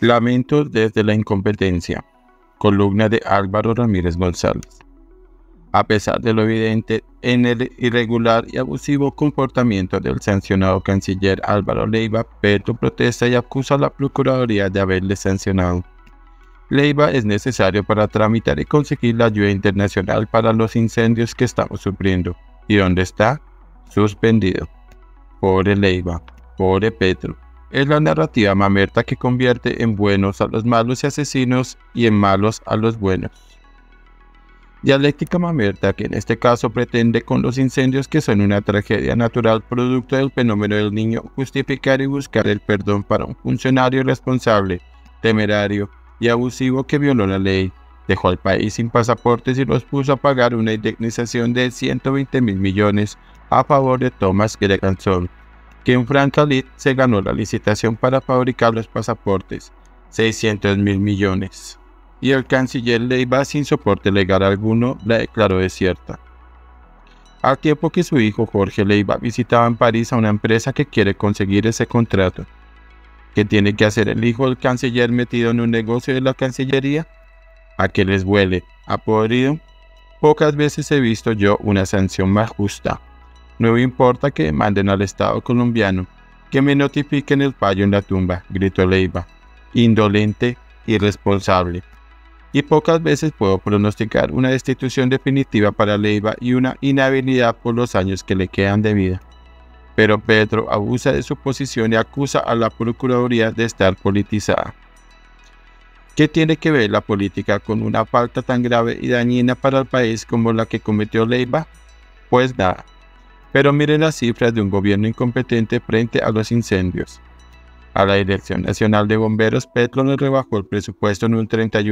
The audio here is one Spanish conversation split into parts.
Lamentos desde la incompetencia. Columna de Álvaro Ramírez González. A pesar de lo evidente en el irregular y abusivo comportamiento del sancionado canciller Álvaro Leiva, Petro protesta y acusa a la Procuraduría de haberle sancionado. Leiva es necesario para tramitar y conseguir la ayuda internacional para los incendios que estamos sufriendo. ¿Y dónde está? Suspendido. Pobre Leiva, pobre Petro. Es la narrativa mamerta que convierte en buenos a los malos y asesinos y en malos a los buenos. Dialéctica mamerta que en este caso pretende con los incendios, que son una tragedia natural producto del fenómeno del Niño, justificar y buscar el perdón para un funcionario irresponsable, temerario y abusivo que violó la ley, dejó al país sin pasaportes y los puso a pagar una indemnización de 120.000 millones a favor de Thomas Greganson, que en franca lid se ganó la licitación para fabricar los pasaportes, 600.000 millones. Y el canciller Leiva, sin soporte legal alguno, la declaró desierta. Al tiempo que su hijo Jorge Leiva visitaba en París a una empresa que quiere conseguir ese contrato. ¿Qué tiene que hacer el hijo del canciller metido en un negocio de la Cancillería? ¿A que les huele a podrido? Pocas veces he visto yo una sanción más justa. No me importa que demanden al Estado colombiano, que me notifiquen el fallo en la tumba, gritó Leiva, indolente, irresponsable. Y pocas veces puedo pronosticar una destitución definitiva para Leiva y una inhabilidad por los años que le quedan de vida. Pero Petro abusa de su posición y acusa a la Procuraduría de estar politizada. ¿Qué tiene que ver la política con una falta tan grave y dañina para el país como la que cometió Leiva? Pues nada. Pero miren las cifras de un gobierno incompetente frente a los incendios. A la Dirección Nacional de Bomberos, Petro le rebajó el presupuesto en un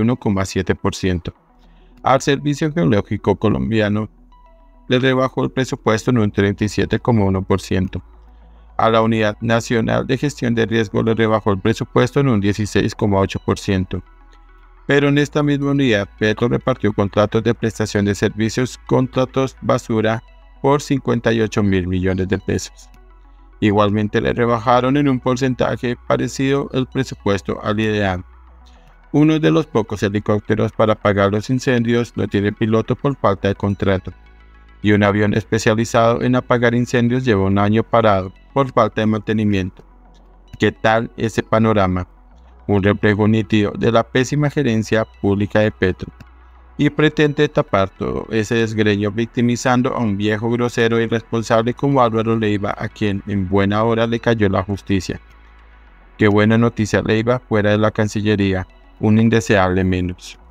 31,7%. Al Servicio Geológico Colombiano le rebajó el presupuesto en un 37,1%. A la Unidad Nacional de Gestión de Riesgo le rebajó el presupuesto en un 16,8%. Pero en esta misma unidad, Petro repartió contratos de prestación de servicios, contratos basura, por 58.000 millones de pesos. Igualmente le rebajaron en un porcentaje parecido el presupuesto al ideal. Uno de los pocos helicópteros para apagar los incendios no tiene piloto por falta de contrato, y un avión especializado en apagar incendios lleva un año parado por falta de mantenimiento. ¿Qué tal ese panorama? Un reflejo nítido de la pésima gerencia pública de Petro. Y pretende tapar todo ese desgreño victimizando a un viejo grosero e irresponsable como Álvaro Leiva, a quien en buena hora le cayó la justicia. Qué buena noticia Leiva fuera de la Cancillería, un indeseable menos.